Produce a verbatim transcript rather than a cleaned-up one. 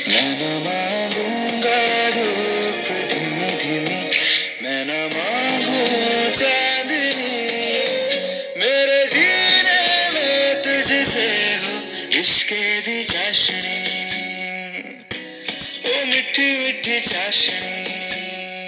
मैं न मांगूंगा धूप धीमी धीमी, मैं न मांगू चांदनी, मेरे जीने में तुझसे हो इश्क दी चाशनी, ओ मिठी मिठी चाशनी।